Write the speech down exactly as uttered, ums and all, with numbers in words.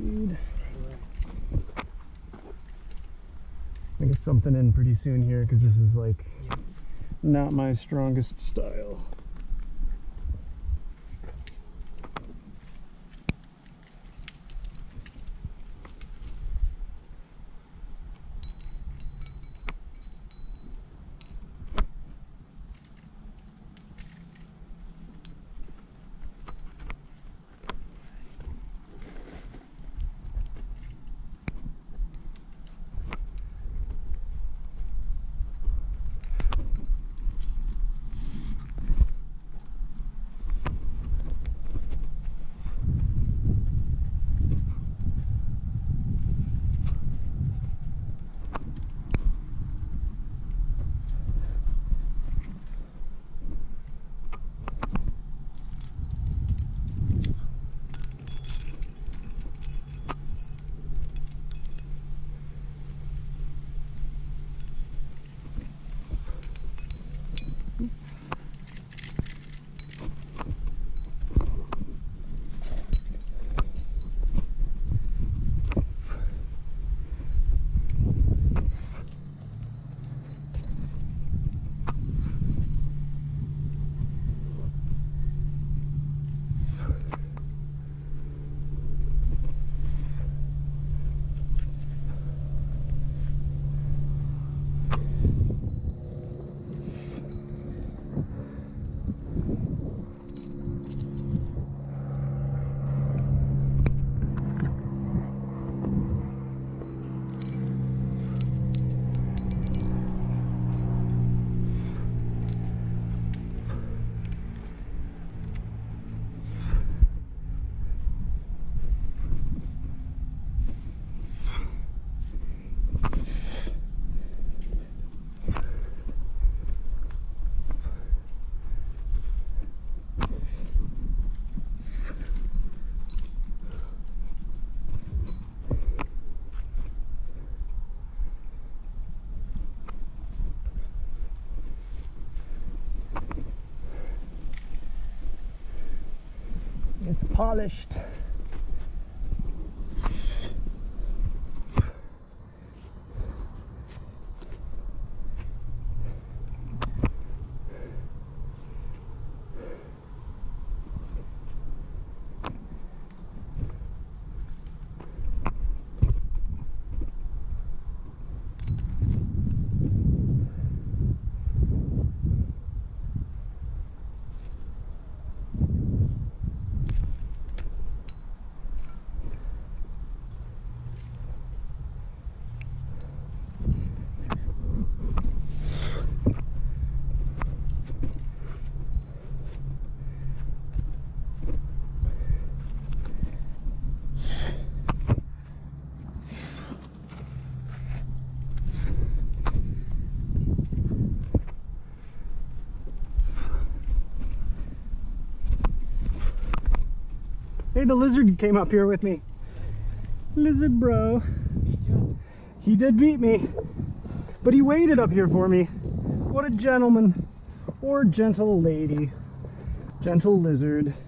speed. I'll get something in pretty soon here because this is like not my strongest style. It's polished. Hey, the lizard came up here with me. Lizard bro. He did beat me, but he waited up here for me. What a gentleman, or gentle lady, gentle lizard.